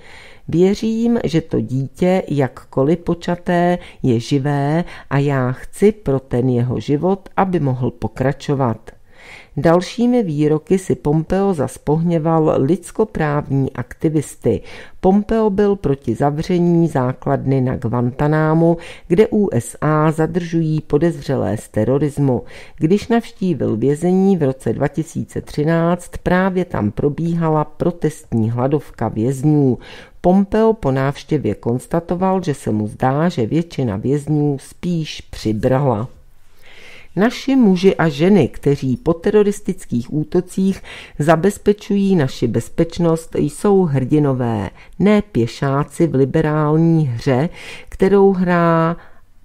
Věřím, že to dítě, jakkoliv počaté, je živé a já chci pro ten jeho život, aby mohl pokračovat. Dalšími výroky si Pompeo zas pohněval lidskoprávní aktivisty. Pompeo byl proti zavření základny na Guantanámu, kde USA zadržují podezřelé z terorismu. Když navštívil vězení v roce 2013, právě tam probíhala protestní hladovka vězňů. Pompeo po návštěvě konstatoval, že se mu zdá, že většina vězňů spíš přibrala. Naši muži a ženy, kteří po teroristických útocích zabezpečují naši bezpečnost, jsou hrdinové, ne pěšáci v liberální hře, kterou hrá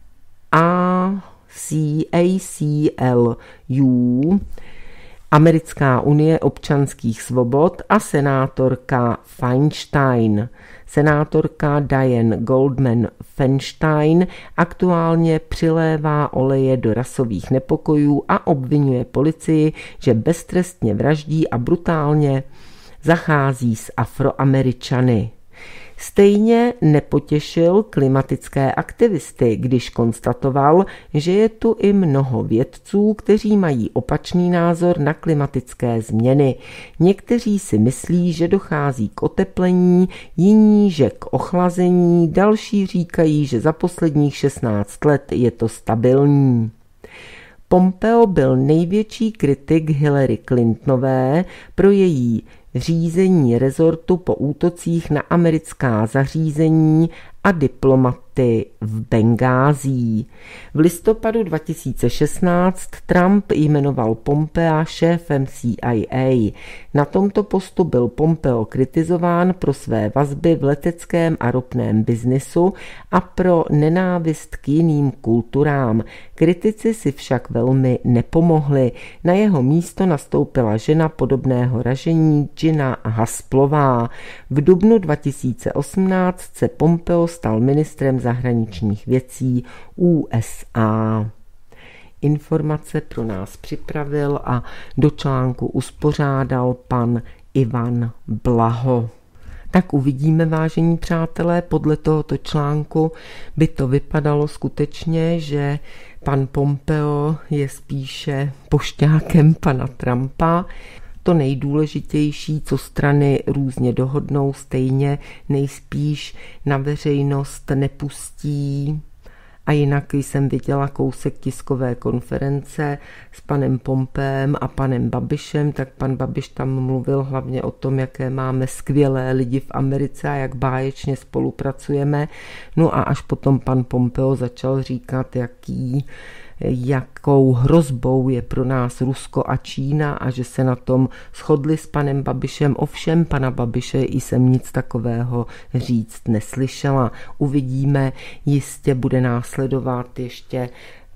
ACLU, Americká unie občanských svobod, a senátorka Feinstein. Senátorka Dianne Goldman Feinstein aktuálně přilévá oleje do rasových nepokojů a obvinuje policii, že beztrestně vraždí a brutálně zachází s Afroameričany. Stejně nepotěšil klimatické aktivisty, když konstatoval, že je tu i mnoho vědců, kteří mají opačný názor na klimatické změny. Někteří si myslí, že dochází k oteplení, jiní, že k ochlazení, další říkají, že za posledních 16 let je to stabilní. Pompeo byl největší kritik Hillary Clintonové pro její řízení rezortu po útocích na americká zařízení a diplomaty v Bengází. V listopadu 2016 Trump jmenoval Pompea šéfem CIA. Na tomto postu byl Pompeo kritizován pro své vazby v leteckém a ropném biznisu a pro nenávist k jiným kulturám. Kritici si však velmi nepomohli. Na jeho místo nastoupila žena podobného ražení Gina Hasplová. V dubnu 2018 se Pompeo stal ministrem zahraničních věcí USA. Informace pro nás připravil a do článku uspořádal pan Ivan Blaho. Tak uvidíme, vážení přátelé, podle tohoto článku by to vypadalo skutečně, že pan Pompeo je spíše pošťákem pana Trumpa. To nejdůležitější, co strany různě dohodnou, stejně nejspíš na veřejnost nepustí. A jinak jsem viděla kousek tiskové konference s panem Pompeem a panem Babišem, tak pan Babiš tam mluvil hlavně o tom, jaké máme skvělé lidi v Americe a jak báječně spolupracujeme. No a až potom pan Pompeo začal říkat, jakou hrozbou je pro nás Rusko a Čína a že se na tom shodli s panem Babišem. Ovšem pana Babiše jsem nic takového říct neslyšela. Uvidíme, jistě bude následovat ještě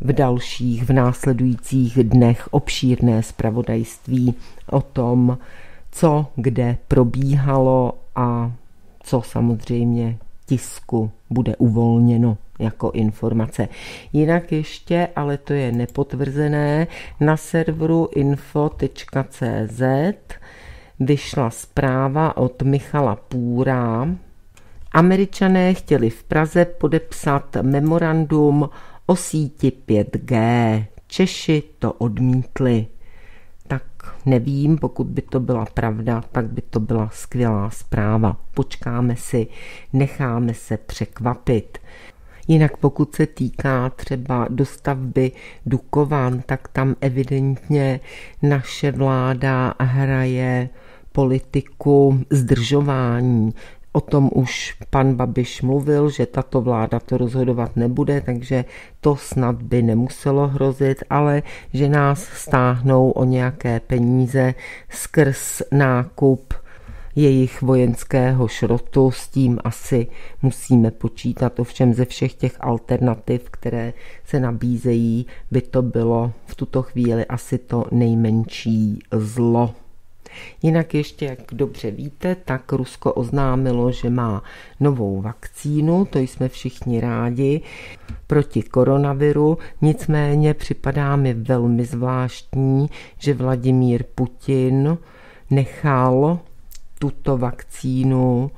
v následujících dnech obšírné zpravodajství o tom, co kde probíhalo a co samozřejmě tisku bude uvolněno jako informace. Jinak ještě, ale to je nepotvrzené, na serveru info.cz vyšla zpráva od Michala Půra. Američané chtěli v Praze podepsat memorandum o síti 5G. Češi to odmítli. Tak nevím, pokud by to byla pravda, tak by to byla skvělá zpráva. Počkáme si, necháme se překvapit. Jinak pokud se týká třeba dostavby Dukovan, tak tam evidentně naše vláda hraje politiku zdržování. O tom už pan Babiš mluvil, že tato vláda to rozhodovat nebude, takže to snad by nemuselo hrozit, ale že nás stáhnou o nějaké peníze skrz nákup jejich vojenského šrotu, s tím asi musíme počítat. Ovšem ze všech těch alternativ, které se nabízejí, by to bylo v tuto chvíli asi to nejmenší zlo. Jinak ještě, jak dobře víte, tak Rusko oznámilo, že má novou vakcínu, to jsme všichni rádi, proti koronaviru, nicméně připadá mi velmi zvláštní, že Vladimír Putin nechal tuto vakcínu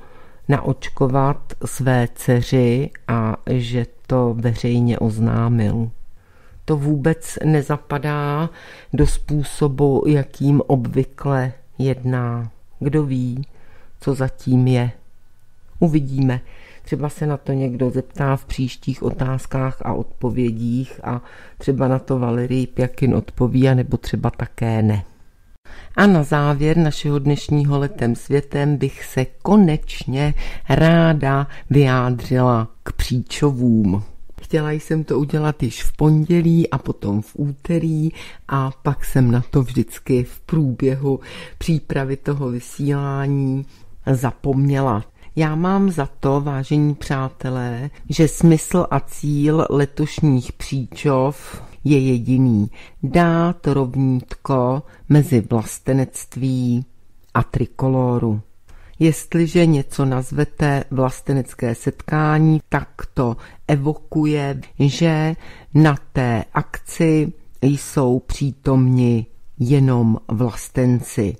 naočkovat své dceři a že to veřejně oznámil. To vůbec nezapadá do způsobu, jakým obvykle jedná. Kdo ví, co zatím je. Uvidíme. Třeba se na to někdo zeptá v příštích otázkách a odpovědích a třeba na to Valerie Pjakin odpoví, anebo třeba také ne. A na závěr našeho dnešního Letem světem bych se konečně ráda vyjádřila k příčovům. Chtěla jsem to udělat již v pondělí a potom v úterý a pak jsem na to vždycky v průběhu přípravy toho vysílání zapomněla. Já mám za to, vážení přátelé, že smysl a cíl letošních příčov je jediný. Dát rovnítko mezi vlastenectví a trikoloru. Jestliže něco nazvete vlastenecké setkání, tak to evokuje, že na té akci jsou přítomni jenom vlastenci.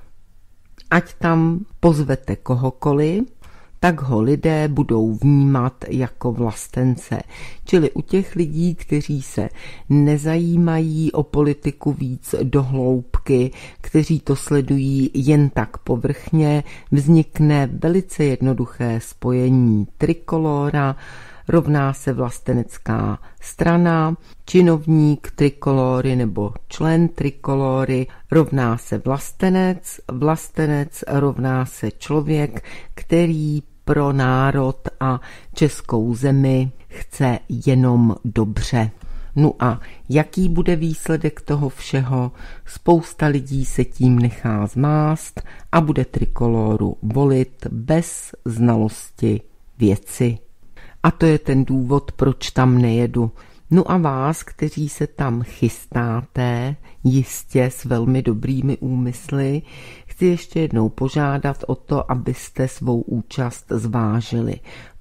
Ať tam pozvete kohokoliv, tak ho lidé budou vnímat jako vlastence. Čili u těch lidí, kteří se nezajímají o politiku víc do hloubky, kteří to sledují jen tak povrchně, vznikne velice jednoduché spojení. Trikolóra rovná se vlastenecká strana, činovník trikolory nebo člen trikolory rovná se vlastenec, vlastenec rovná se člověk, který pro národ a českou zemi chce jenom dobře. No a jaký bude výsledek toho všeho? Spousta lidí se tím nechá zmást a bude trikoloru volit bez znalosti věci. A to je ten důvod, proč tam nejedu. No a vás, kteří se tam chystáte, jistě s velmi dobrými úmysly, chci ještě jednou požádat o to, abyste svou účast zvážili,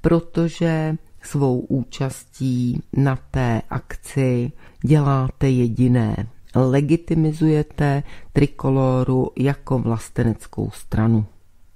protože svou účastí na té akci děláte jediné. Legitimizujete trikoloru jako vlasteneckou stranu.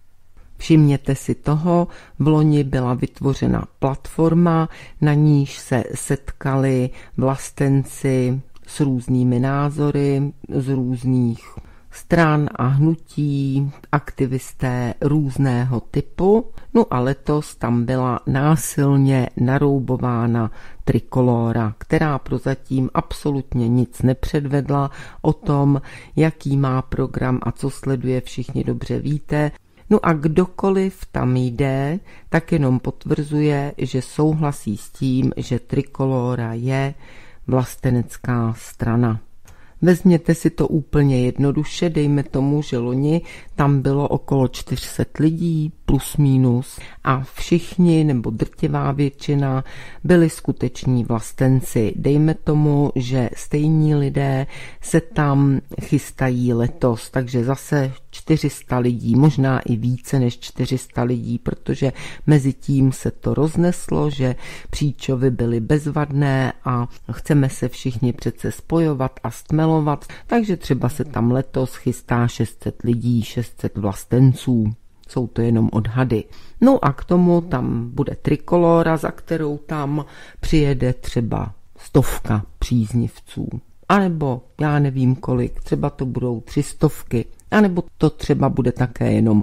Všimněte si toho, vloni byla vytvořena platforma, na níž se setkali vlastenci s různými názory, z různých stran a hnutí, aktivisté různého typu. No a letos tam byla násilně naroubována trikolóra, která prozatím absolutně nic nepředvedla o tom, jaký má program a co sleduje, všichni dobře víte. No a kdokoliv tam jde, tak jenom potvrzuje, že souhlasí s tím, že trikolóra je vlastenecká strana. Vezměte si to úplně jednoduše, dejme tomu, že loni tam bylo okolo 400 lidí plus minus a všichni nebo drtivá většina byli skuteční vlastenci. Dejme tomu, že stejní lidé se tam chystají letos, takže zase 400 lidí, možná i více než 400 lidí, protože mezi tím se to rozneslo, že příčovy byly bezvadné a chceme se všichni přece spojovat a stmelovat, takže třeba se tam letos chystá 600 lidí, 600 vlastenců. Jsou to jenom odhady. No a k tomu tam bude trikolóra, za kterou tam přijede třeba 100 příznivců. A nebo já nevím kolik, třeba to budou 300. A nebo to třeba bude také jenom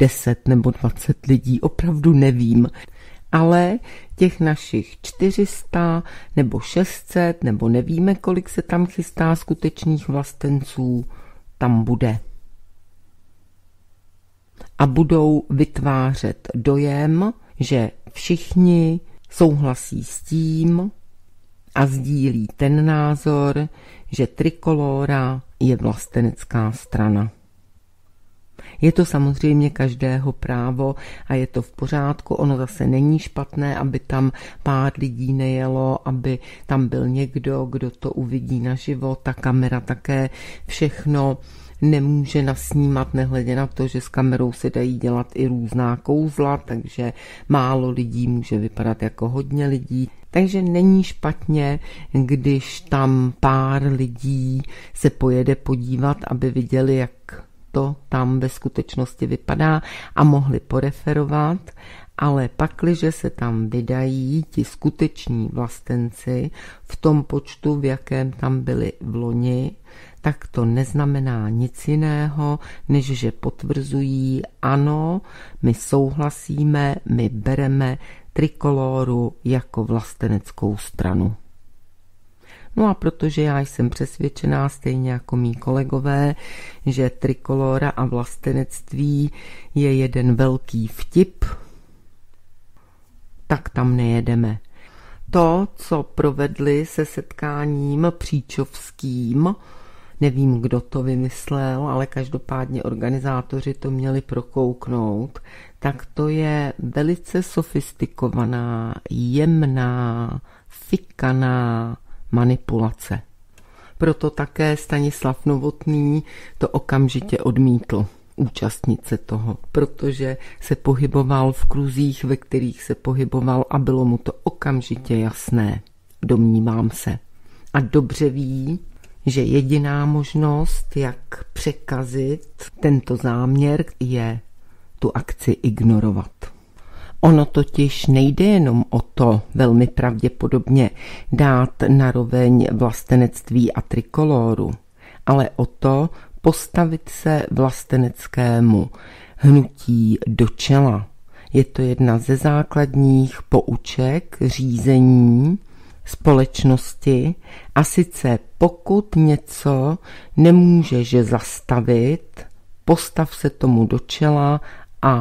10 nebo 20 lidí, opravdu nevím. Ale těch našich 400 nebo 600 nebo nevíme, kolik se tam chystá skutečných vlastenců, tam bude. A budou vytvářet dojem, že všichni souhlasí s tím a sdílí ten názor, že trikolóra je vlastenecká strana. Je to samozřejmě každého právo a je to v pořádku, ono zase není špatné, aby tam pár lidí nejelo, aby tam byl někdo, kdo to uvidí naživo, ta kamera také všechno nemůže nasnímat, nehledě na to, že s kamerou se dají dělat i různá kouzla, takže málo lidí může vypadat jako hodně lidí. Takže není špatně, když tam pár lidí se pojede podívat, aby viděli, jak to tam ve skutečnosti vypadá a mohli poreferovat, ale pakliže se tam vydají ti skuteční vlastenci v tom počtu, v jakém tam byli v loni, tak to neznamená nic jiného, než že potvrzují, ano, my souhlasíme, my bereme Trikoloru jako vlasteneckou stranu. No a protože já jsem přesvědčená, stejně jako mý kolegové, že Trikolora a vlastenectví je jeden velký vtip, tak tam nejedeme. To, co provedli se setkáním příčovským, nevím, kdo to vymyslel, ale každopádně organizátoři to měli prokouknout, tak to je velice sofistikovaná, jemná, fikaná manipulace. Proto také Stanislav Novotný to okamžitě odmítl účastnit se toho, protože se pohyboval v kruzích, ve kterých se pohyboval a bylo mu to okamžitě jasné, domnívám se. A dobře ví, že jediná možnost, jak překazit tento záměr, je tu akci ignorovat. Ono totiž nejde jenom o to velmi pravděpodobně dát naroveň vlastenectví a Trikoloru, ale o to postavit se vlasteneckému hnutí do čela. Je to jedna ze základních pouček řízení společnosti a sice pokud něco nemůžeš zastavit, postav se tomu do čela a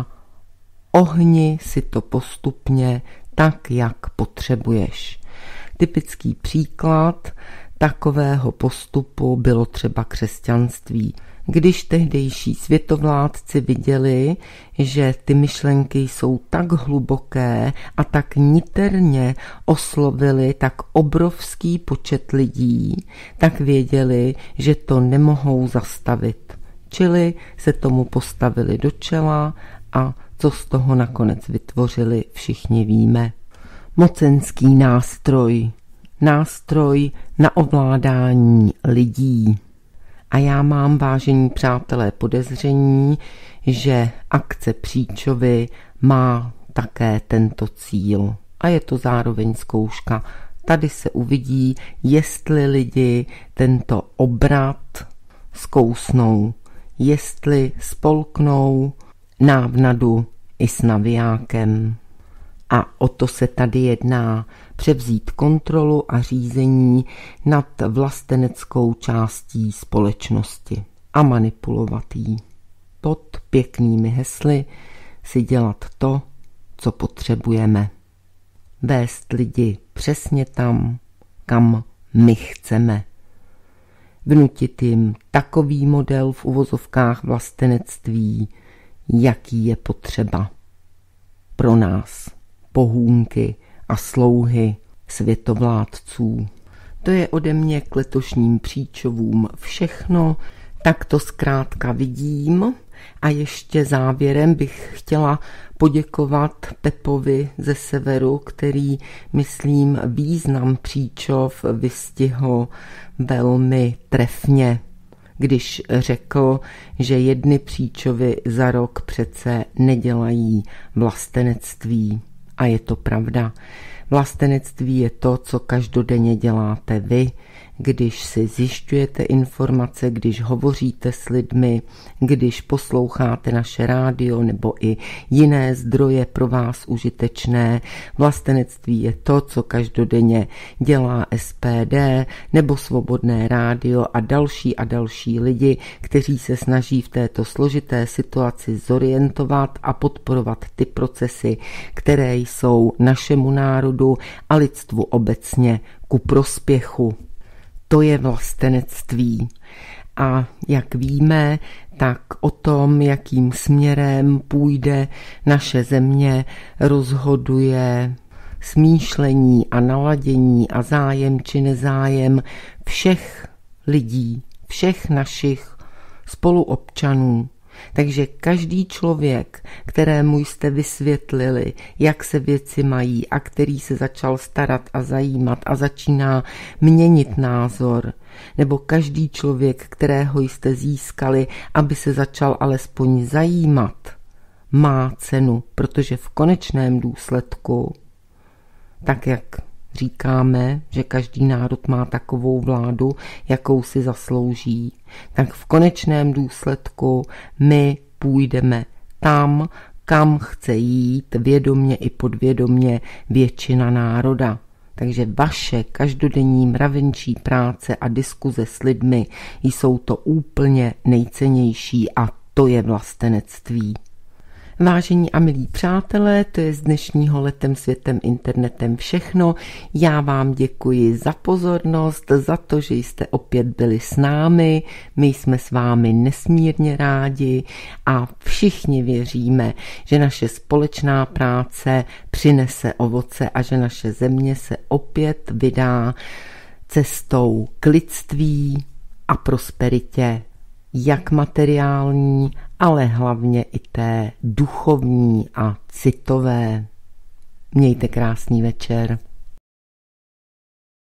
ohni si to postupně tak, jak potřebuješ. Typický příklad takového postupu bylo třeba křesťanství. Když tehdejší světovládci viděli, že ty myšlenky jsou tak hluboké a tak niterně oslovili tak obrovský počet lidí, tak věděli, že to nemohou zastavit. Čili se tomu postavili do čela a co z toho nakonec vytvořili, všichni víme. Mocenský nástroj. Nástroj na ovládání lidí. A já mám, vážení přátelé, podezření, že akce Příčovy má také tento cíl. A je to zároveň zkouška. Tady se uvidí, jestli lidi tento obrat zkousnou, jestli spolknou návnadu i s navijákem. A o to se tady jedná, převzít kontrolu a řízení nad vlasteneckou částí společnosti a manipulovat jí. Pod pěknými hesly si dělat to, co potřebujeme. Vést lidi přesně tam, kam my chceme. Vnutit jim takový model v uvozovkách vlastenectví, jaký je potřeba pro nás, pohůnky a slouhy světovládců. To je ode mě k letošním Příčovům všechno, tak to zkrátka vidím. A ještě závěrem bych chtěla poděkovat Pepovi ze Severu, který, myslím, význam Příčov vystihl velmi trefně, když řekl, že jedny Příčovy za rok přece nedělají vlastenectví. A je to pravda. Vlastenectví je to, co každodenně děláte vy, když si zjišťujete informace, když hovoříte s lidmi, když posloucháte naše rádio nebo i jiné zdroje pro vás užitečné. Vlastenectví je to, co každodenně dělá SPD nebo Svobodné rádio a další lidi, kteří se snaží v této složité situaci zorientovat a podporovat ty procesy, které jsou našemu národu a lidstvu obecně ku prospěchu. To je vlastenectví. A jak víme, tak o tom, jakým směrem půjde naše země, rozhoduje smýšlení a naladění a zájem či nezájem všech lidí, všech našich spoluobčanů. Takže každý člověk, kterému jste vysvětlili, jak se věci mají a který se začal starat a zajímat a začíná měnit názor, nebo každý člověk, kterého jste získali, aby se začal alespoň zajímat, má cenu, protože v konečném důsledku, tak jak říkáme, že každý národ má takovou vládu, jakou si zaslouží, tak v konečném důsledku my půjdeme tam, kam chce jít vědomě i podvědomě většina národa. Takže vaše každodenní mravenčí práce a diskuze s lidmi jsou to úplně nejcennější a to je vlastenectví. Vážení a milí přátelé, to je z dnešního Letem světem internetem všechno. Já vám děkuji za pozornost, za to, že jste opět byli s námi. My jsme s vámi nesmírně rádi a všichni věříme, že naše společná práce přinese ovoce a že naše země se opět vydá cestou k lidství a prosperitě, jak materiální, ale hlavně i té duchovní a citové. Mějte krásný večer.